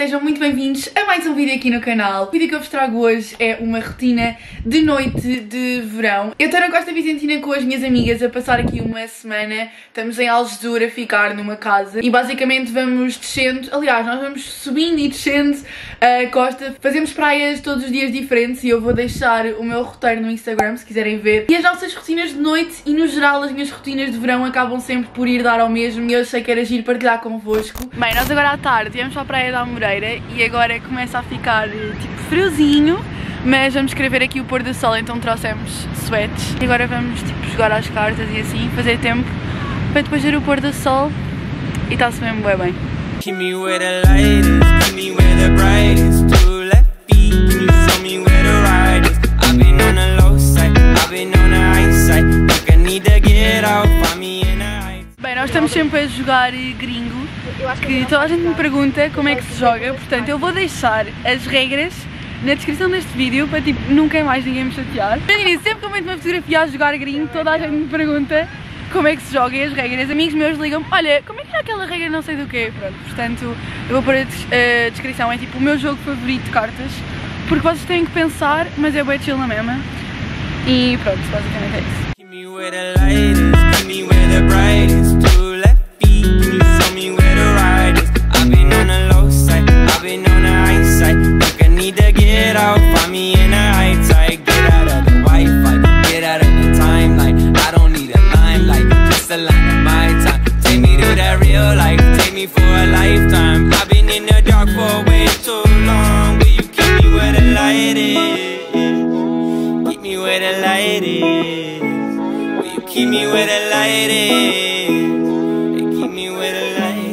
sejam muito bem-vindos a mais um vídeo aqui no canal. O vídeo que eu vos trago hoje é uma rotina de noite de verão. Eu estou na Costa Vicentina com as minhas amigas a passar aqui uma semana. Estamos em Algesur a ficar numa casa e basicamente vamos descendo, aliás, nós vamos subindo e descendo a costa. Fazemos praias todos os dias diferentes e eu vou deixar o meu roteiro no Instagram se quiserem ver. E as nossas rotinas de noite e no geral as minhas rotinas de verão acabam sempre por ir dar ao mesmo e eu sei que era giro partilhar convosco. Bem, nós agora à tarde viemos para a praia da Amoreira e agora começa a ficar tipo friozinho, mas vamos querer ver aqui o pôr do sol, então trouxemos sweats. E agora vamos tipo jogar às cartas e assim, fazer tempo para depois ver o pôr do sol e está-se mesmo bem. Keep me where the light is, keep me where the brightest. Two left feet, can you show me where the ride is? I've been on the low side, I've been on the high side. Think I need to get out, find me in the high. Bem, nós estamos sempre a jogar gringo, que toda a gente me pergunta como é que se joga, portanto eu vou deixar as regras na descrição deste vídeo para tipo nunca mais ninguém me chatear. Imagina, sempre que eu meto uma fotografia a jogar gringo, toda a gente me pergunta como é que se joga e as regras. Amigos meus ligam-me, olha, como é que era aquela regra não sei do quê? Pronto, portanto eu vou pôr a descrição, é tipo o meu jogo favorito de cartas, porque vocês têm que pensar, mas é bem chill na mesma. E pronto, basicamente é isso. Keep me where the light is, keep me where the brightest. Two left feet, can you show me where the ride is? I've been on the low side, I've been on the high side. Think I need to get out, find me in the high tide. Get out of the Wi-Fi, get out of the timeline. I don't need a limelight, just a line of my time. Take me to that real life, take me for a lifetime. I've been in the dark for way too long. Will you keep me where the light is? Keep me where the light is. Will you keep me where the light is? Keep me where the light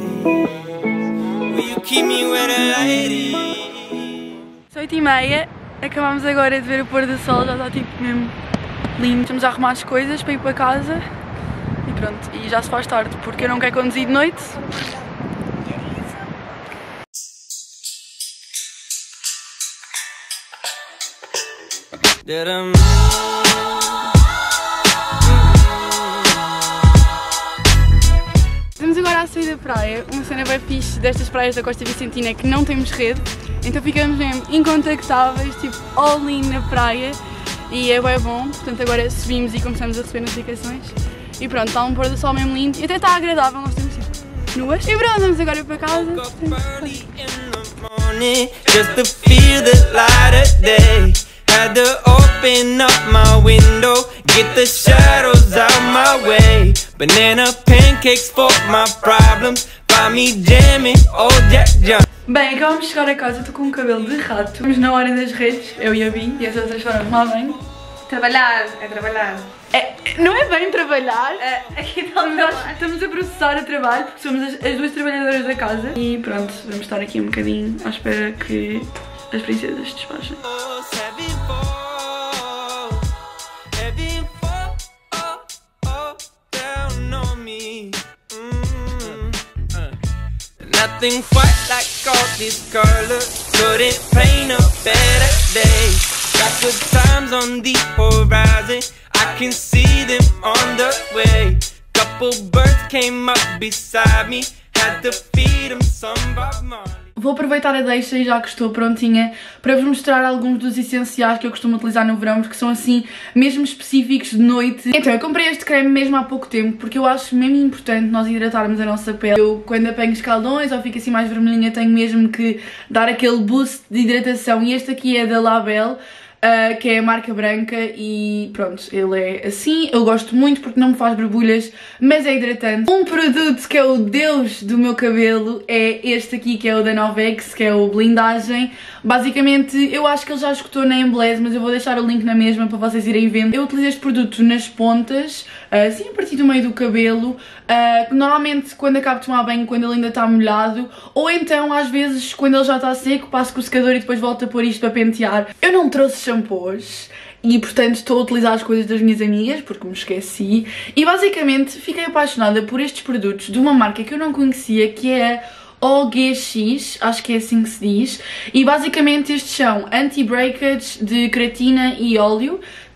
is. Will you keep me where the light is? São 8h30, acabámos agora de ver o pôr do sol, já está tipo mesmo lindo. Estamos a arrumar as coisas para ir para casa e pronto, e já se faz tarde porque eu não quero conduzir de noite. Estamos agora a sair da praia, uma cena bem fixe destas praias da Costa Vicentina é que não temos rede, então ficamos mesmo incontactáveis, tipo all in na praia e é bem bom, portanto agora subimos e começamos a receber notificações e pronto, está um pôr do sol mesmo lindo e até está agradável, nós temos tipo nuas e pronto, vamos agora para casa. Just to feel the light of day. Had to open up my window, get the shadows out my way. Banana pancakes for my problems, find me jamming, oh Jack John. Bem, acabamos de chegar a casa, estou com um cabelo de rato. Estamos na hora das redes, eu e a Bi, e as outras foram tomar banho. Trabalhar, é trabalhar. Não é bem trabalhar, Aqui está estamos a processar o trabalho porque somos as duas trabalhadoras da casa. E pronto, vamos estar aqui um bocadinho à espera que as princesas despachem. Nothing quite like all this color, couldn't paint a better day. Got good times on the horizon, I can see them on the way. Couple birds came up beside me, had to feed them some Bob Marley. Vou aproveitar a deixa e já que estou prontinha para vos mostrar alguns dos essenciais que eu costumo utilizar no verão porque são assim mesmo específicos de noite. Então eu comprei este creme mesmo há pouco tempo porque eu acho mesmo importante nós hidratarmos a nossa pele. Eu quando apanho escaldões ou fico assim mais vermelhinha tenho mesmo que dar aquele boost de hidratação e este aqui é da Label. Que é a marca branca e pronto, ele é assim, eu gosto muito porque não me faz borbulhas, mas é hidratante. Um produto que é o deus do meu cabelo é este aqui que é o da Novex, que é o blindagem. Basicamente eu acho que ele já esgotou na Embeleze, mas eu vou deixar o link na mesma para vocês irem vendo. Eu utilizo este produto nas pontas, assim a partir do meio do cabelo, normalmente quando acabo de tomar banho, quando ele ainda está molhado, ou então às vezes quando ele já está seco passo com o secador e depois volto a pôr isto para pentear. Eu não trouxe shampoos e portanto estou a utilizar as coisas das minhas amigas porque me esqueci e basicamente fiquei apaixonada por estes produtos de uma marca que eu não conhecia que é a OGX, acho que é assim que se diz, e basicamente estes são anti-breakage de creatina e óleo.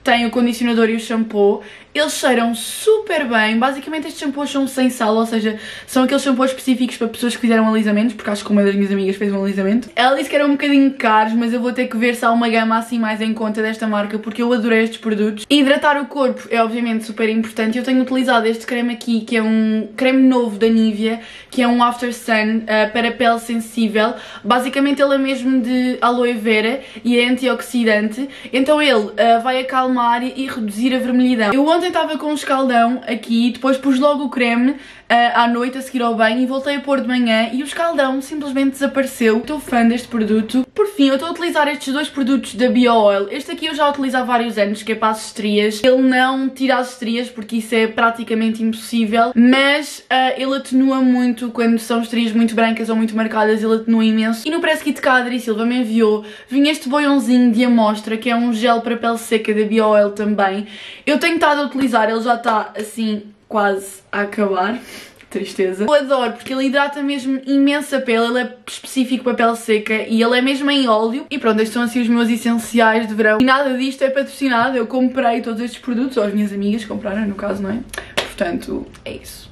tem o condicionador e o shampoo. Eles cheiram super bem. Basicamente estes shampoos são sem sal, ou seja, são aqueles shampoos específicos para pessoas que fizeram alisamentos, porque acho que uma das minhas amigas fez um alisamento. Ela disse que eram um bocadinho caros, mas eu vou ter que ver se há uma gama assim mais em conta desta marca, porque eu adorei estes produtos. Hidratar o corpo é obviamente super importante. Eu tenho utilizado este creme aqui, que é um creme novo da Nivea, que é um After Sun para pele sensível. Basicamente ele é mesmo de aloe vera e é antioxidante, então ele vai acalmar e reduzir a vermelhidão. Eu ontem estava com um escaldão aqui, depois pus logo o creme à noite a seguir ao banho e voltei a pôr de manhã e o escaldão simplesmente desapareceu. Estou fã deste produto. Por fim, eu estou a utilizar estes dois produtos da BioOil. Este aqui eu já utilizo há vários anos, que é para as estrias. Ele não tira as estrias, porque isso é praticamente impossível, mas ele atenua muito quando são estrias muito brancas ou muito marcadas, ele atenua imenso. E no press kit que a Adri Silva me enviou, vinha este boiãozinho de amostra, que é um gel para pele seca da BioOil também. Eu tenho estado a utilizar, ele já está assim quase a acabar. Tristeza. Eu adoro porque ele hidrata mesmo imenso a pele, ele é específico para pele seca e ele é mesmo em óleo. E pronto, estes são assim os meus essenciais de verão. E nada disto é patrocinado, eu comprei todos estes produtos, ou as minhas amigas compraram no caso, não é? Portanto, é isso.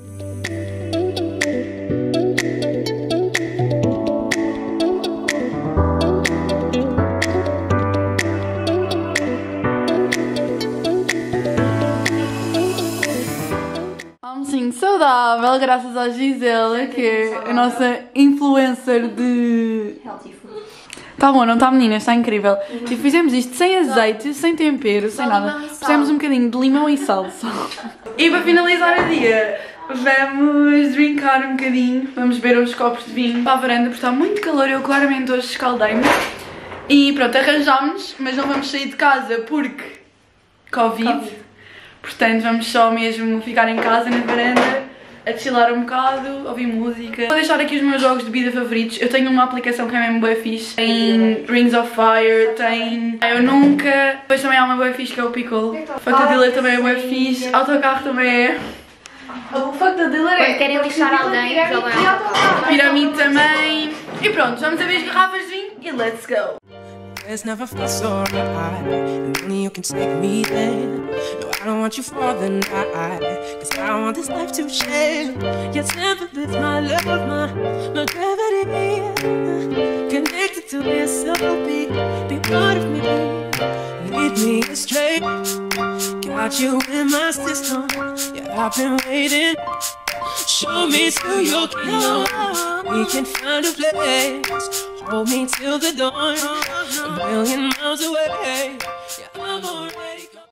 Saudável, graças à Gisela, que é a nossa influencer de... Healthy food. Tá bom, não tá meninas, está incrível. E fizemos isto sem azeite, sem tempero, sem nada. Pusemos um bocadinho de limão e sal só. E para finalizar o dia, vamos drincar um bocadinho, vamos beber uns copos de vinho para a varanda, porque está muito calor e eu claramente hoje escaldei-me. E pronto, arranjámos, mas não vamos sair de casa porque Covid. Portanto, vamos só mesmo ficar em casa, na varanda, a chilar um bocado, ouvir música. Vou deixar aqui os meus jogos de vida favoritos. Eu tenho uma aplicação que é mesmo bué fixe. Tem Rings of Fire, tem Eu Nunca. Depois também há uma bué fixe que é o Pickle. Fuck the Dealer também é bué fixe. Autocarro também é. O Fuck the Dealer é... Quando querem lixar alguém, jogam autocarro. Pirâmide também. E pronto, vamos a ver as garrafas de vinho e let's go. It's never felt so right, and only you can take me there. No, I don't want you for the night, cause I want this life to change. Your temper lifts my love, my gravity. Connected to this soulbeat, be part of me. Lead me astray, got you in my system. Yeah, I've been waiting. Show me to your kingdom. We can find a place. Hold me till the dawn. A million miles away. Yeah, I'm alright.